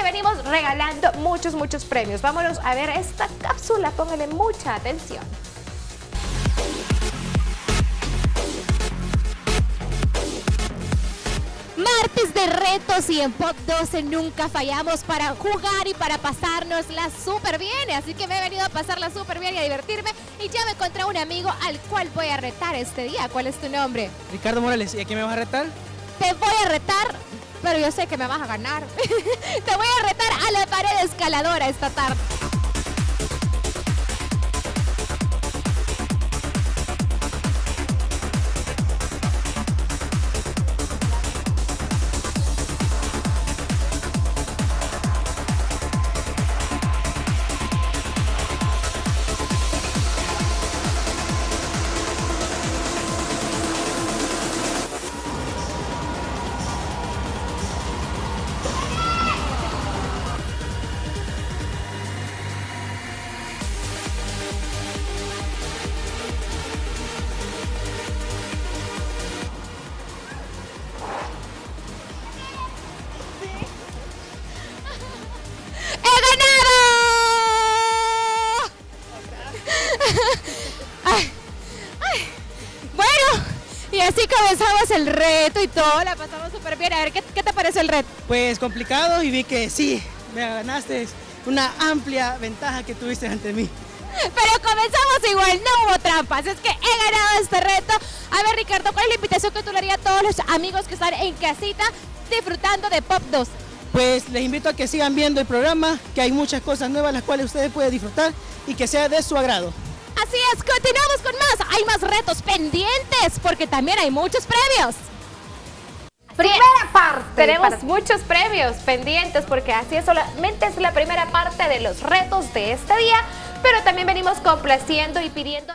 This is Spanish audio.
venimos regalando muchos premios. Vámonos a ver esta cápsula, póngale mucha atención. Martes de retos y en Pop 12 nunca fallamos para jugar y para pasárnosla súper bien. Así que me he venido a pasarla súper bien y a divertirme. Y ya me encontré un amigo al cual voy a retar este día. ¿Cuál es tu nombre? Ricardo Morales, ¿y a quién me vas a retar? Te voy a retar, pero yo sé que me vas a ganar. Te voy a retar a la pared escaladora esta tarde. Y así comenzamos el reto y todo, la pasamos súper bien. A ver, ¿qué te parece el reto? Pues complicado y vi que sí, me ganaste una amplia ventaja que tuviste ante mí. Pero comenzamos igual, no hubo trampas, es que he ganado este reto. A ver, Ricardo, ¿cuál es la invitación que tú le harías a todos los amigos que están en casita disfrutando de Pop 12? Pues les invito a que sigan viendo el programa, que hay muchas cosas nuevas las cuales ustedes pueden disfrutar y que sea de su agrado. Así es, continuamos con más, hay más retos pendientes porque también hay muchos premios. Primera parte. Tenemos muchos premios pendientes porque así es, solamente es la primera parte de los retos de este día, pero también venimos complaciendo y pidiendo